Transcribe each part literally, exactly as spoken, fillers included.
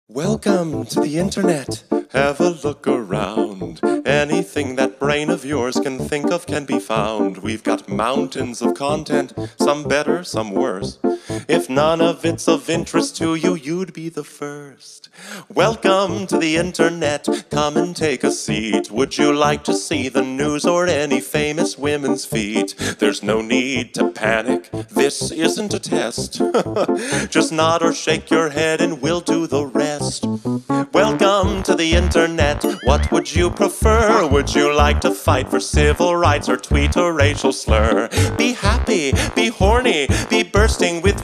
Welcome to the internet. Have a look around. Anything that brain of yours can think of can be found. We've got mountains of content, some better, some worse. If none of it's of interest to you, you'd be the first. Welcome to the internet. Come and take a seat. Would you like to see the news or any famous women's feet? There's no need to panic. This isn't a test. Just nod or shake your head and we'll do the rest. Welcome to the internet. What would you prefer? Would you like to fight for civil rights or tweet a racial slur? Be happy, be horny, be bursting with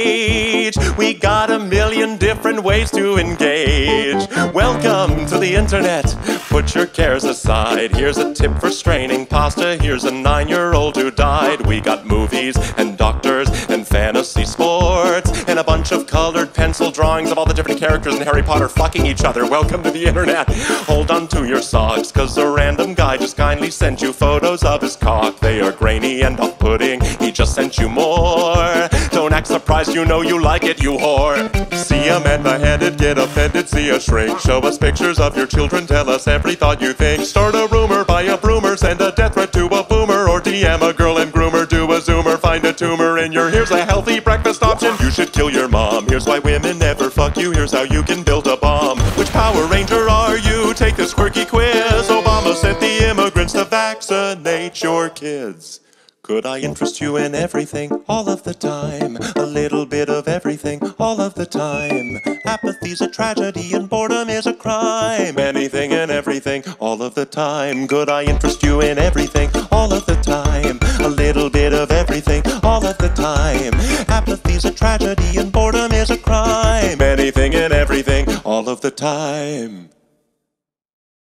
rage. We got a million different ways to engage. Welcome to the internet. Put your cares aside. Here's a tip for straining pasta. Here's a nine-year-old who died. We got movies and doctors and fantasy sports and a bunch of colored pencil drawings of all the different characters in Harry Potter fucking each other. Welcome to the internet. Hold on to your socks, cause a random guy just kindly sent you photos of his cock. They are grainy and off-putting. He just sent you more. Don't act surprised, you know you like it, you whore. See a man beheaded, get offended, see a shrink. Show us pictures of your children, tell us every thought you think. Start a rumor, buy a broomer, send a death threat to a boomer, or D M a girl and groomer, do a zoomer, find a tumor in your here's a healthy breakfast option. You should kill your mom. Here's why women never fuck you. Here's how you can build a bomb. Which Power Ranger are you? Take this quirky quiz. Obama sent the immigrants to vaccinate your kids. Could I interest you in everything, all of the time? A little bit of everything, all of the time. Apathy's a tragedy and boredom is a crime. Anything and everything, all of the time. Could I interest you in everything, all of the time? A little bit of everything, all of the time. Apathy's a tragedy and boredom is a crime. Anything and everything, all of the time.